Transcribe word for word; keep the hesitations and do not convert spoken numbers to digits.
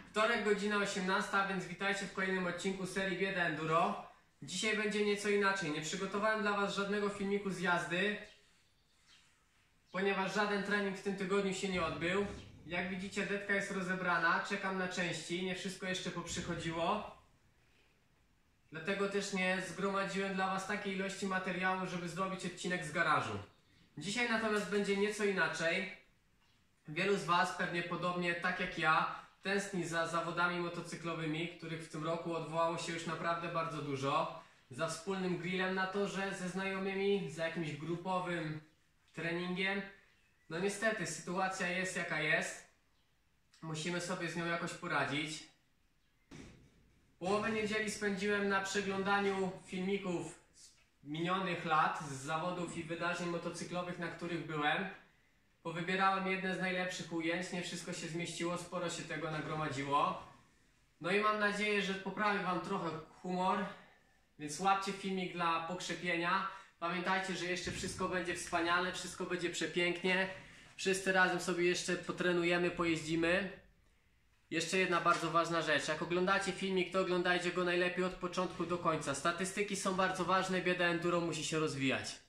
Wtorek, godzina osiemnasta, więc witajcie w kolejnym odcinku serii Bieda Enduro. Dzisiaj będzie nieco inaczej. Nie przygotowałem dla Was żadnego filmiku z jazdy, ponieważ żaden trening w tym tygodniu się nie odbył. Jak widzicie, detka jest rozebrana, czekam na części, nie wszystko jeszcze poprzychodziło. Dlatego też nie zgromadziłem dla Was takiej ilości materiału, żeby zrobić odcinek z garażu. Dzisiaj natomiast będzie nieco inaczej. Wielu z Was pewnie podobnie tak jak ja tęskni za zawodami motocyklowymi, których w tym roku odwołało się już naprawdę bardzo dużo. Za wspólnym grillem na torze ze znajomymi, za jakimś grupowym treningiem. No niestety sytuacja jest jaka jest. Musimy sobie z nią jakoś poradzić. Połowę niedzieli spędziłem na przeglądaniu filmików z minionych lat, z zawodów i wydarzeń motocyklowych, na których byłem. Powybierałem jedne z najlepszych ujęć, nie wszystko się zmieściło, sporo się tego nagromadziło. No i mam nadzieję, że poprawię Wam trochę humor, więc łapcie filmik dla pokrzepienia. Pamiętajcie, że jeszcze wszystko będzie wspaniale, wszystko będzie przepięknie. Wszyscy razem sobie jeszcze potrenujemy, pojeździmy. Jeszcze jedna bardzo ważna rzecz. Jak oglądacie filmik, to oglądajcie go najlepiej od początku do końca. Statystyki są bardzo ważne, Bieda Enduro musi się rozwijać.